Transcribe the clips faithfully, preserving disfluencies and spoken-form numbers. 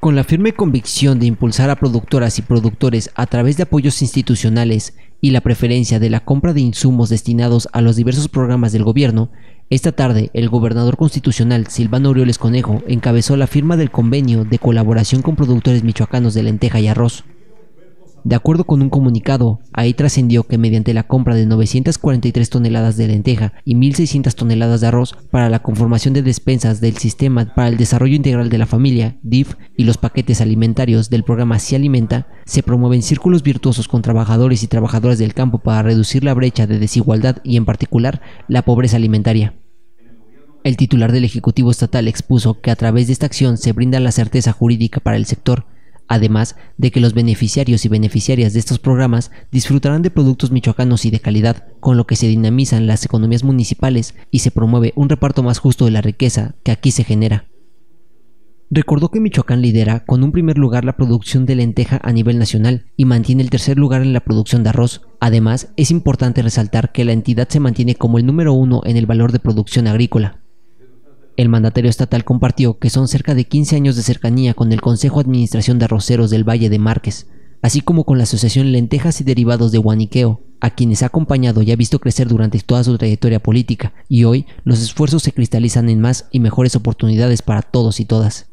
Con la firme convicción de impulsar a productoras y productores a través de apoyos institucionales y la preferencia de la compra de insumos destinados a los diversos programas del gobierno, esta tarde el gobernador constitucional Silvano Aureoles Conejo encabezó la firma del convenio de colaboración con productores michoacanos de lenteja y arroz. De acuerdo con un comunicado, ahí trascendió que mediante la compra de novecientas cuarenta y tres toneladas de lenteja y mil seiscientas toneladas de arroz para la conformación de despensas del Sistema para el Desarrollo Integral de la Familia, D I F, y los paquetes alimentarios del programa Si Alimenta, se promueven círculos virtuosos con trabajadores y trabajadoras del campo para reducir la brecha de desigualdad y, en particular, la pobreza alimentaria. El titular del Ejecutivo Estatal expuso que a través de esta acción se brinda la certeza jurídica para el sector, además de que los beneficiarios y beneficiarias de estos programas disfrutarán de productos michoacanos y de calidad, con lo que se dinamizan las economías municipales y se promueve un reparto más justo de la riqueza que aquí se genera. Recordó que Michoacán lidera con un primer lugar la producción de lenteja a nivel nacional y mantiene el tercer lugar en la producción de arroz. Además, es importante resaltar que la entidad se mantiene como el número uno en el valor de producción agrícola. El mandatario estatal compartió que son cerca de quince años de cercanía con el Consejo de Administración de Arroceros del Valle de Márquez, así como con la Asociación Lentejas y Derivados de Guaniqueo, a quienes ha acompañado y ha visto crecer durante toda su trayectoria política, y hoy los esfuerzos se cristalizan en más y mejores oportunidades para todos y todas.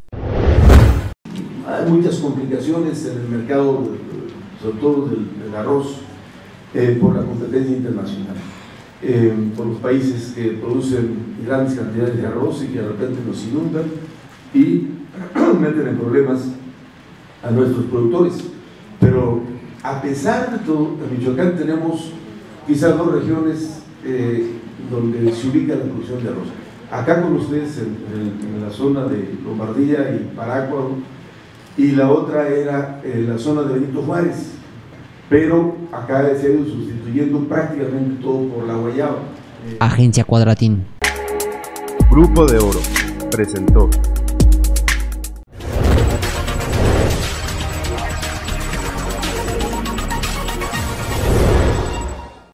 Hay muchas complicaciones en el mercado, sobre todo del, del arroz, eh, por la competencia internacional. Eh, por los países que producen grandes cantidades de arroz y que de repente nos inundan y meten en problemas a nuestros productores. Pero a pesar de todo, en Michoacán tenemos quizás dos regiones eh, donde se ubica la producción de arroz. Acá con ustedes en, en, en la zona de Lombardía y Parácuaro, y la otra era en la zona de Benito Juárez. Pero acá se ha ido sustituyendo prácticamente todo por la guayaba. Agencia Cuadratín. Grupo de Oro presentó